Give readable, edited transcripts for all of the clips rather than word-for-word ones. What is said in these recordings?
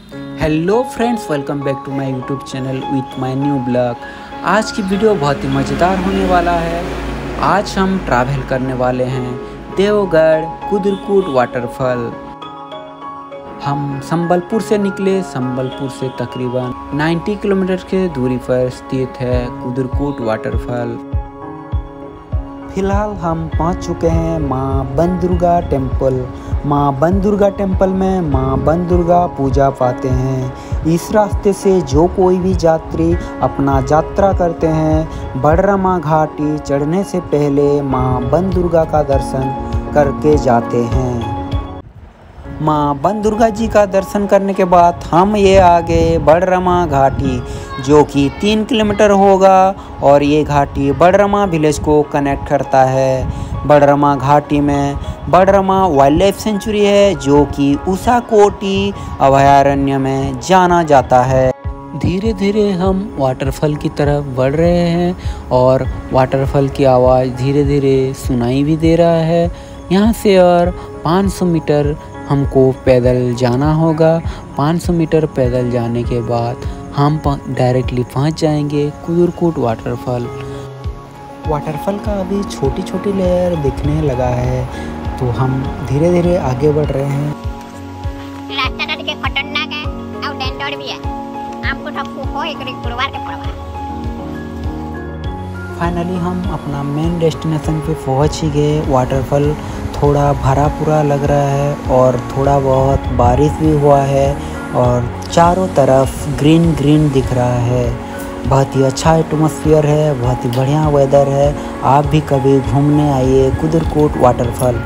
Hello friends, welcome back to my YouTube channel with my new blog. आज की video बहुत ही मज़ेदार होने वाला है। आज हम ट्रैवल करने वाले हैं देवगढ़ कुदरकोट वाटरफॉल। हम संबलपुर से निकले। संबलपुर से तकरीबन 90 किलोमीटर के दूरी पर स्थित है कुदरकोट वाटरफॉल। फिलहाल हम पहुंच चुके हैं माँ बन दुर्गा टेम्पल। माँ बन दुर्गा टेम्पल में माँ बन दुर्गा पूजा पाते हैं। इस रास्ते से जो कोई भी यात्री अपना यात्रा करते हैं, बड़रमा घाटी चढ़ने से पहले माँ बन दुर्गा का दर्शन करके जाते हैं। माँ बन दुर्गा जी का दर्शन करने के बाद हम ये आगे बड़रमा घाटी, जो कि 3 किलोमीटर होगा, और ये घाटी बड़रमा विलेज को कनेक्ट करता है। बड़रमा घाटी में बड़रमा वाइल्ड लाइफ सेंचुरी है, जो कि उषा कोटी अभयारण्य में जाना जाता है। धीरे धीरे हम वाटरफॉल की तरफ बढ़ रहे हैं और वाटरफॉल की आवाज़ धीरे धीरे सुनाई भी दे रहा है। यहाँ से और 500 मीटर हमको पैदल जाना होगा। 500 मीटर पैदल जाने के बाद हम डायरेक्टली पहुँच जाएंगे कुदरकोट वाटरफॉल। वाटरफॉल का अभी छोटी छोटी लेयर दिखने लगा है, तो हम धीरे धीरे आगे बढ़ रहे हैं। रास्ता तो खतरनाक है और डेंजर भी है। आपको सबको हो एक गुरुवार के पड़वा। फाइनली हम अपना मेन डेस्टिनेशन पे पहुंच ही गए। वाटरफॉल थोड़ा भरा पूरा लग रहा है और थोड़ा बहुत बारिश भी हुआ है और चारों तरफ ग्रीन ग्रीन दिख रहा है। बहुत ही अच्छा एटमॉस्फेयर है, बहुत ही बढ़िया वेदर है। आप भी कभी घूमने आइए कुदरकोट वाटरफॉल।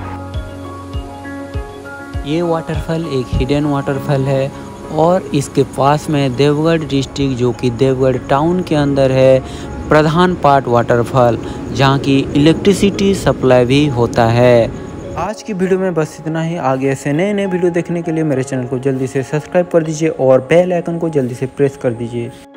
ये वाटरफॉल एक हिडन वाटरफॉल है और इसके पास में देवगढ़ डिस्ट्रिक्ट, जो कि देवगढ़ टाउन के अंदर है, प्रधान पाट वाटरफॉल, जहाँ की इलेक्ट्रिसिटी सप्लाई भी होता है। आज की वीडियो में बस इतना ही। आगे ऐसे नए नए वीडियो देखने के लिए मेरे चैनल को जल्दी से सब्सक्राइब कर दीजिए और बेल आइकन को जल्दी से प्रेस कर दीजिए।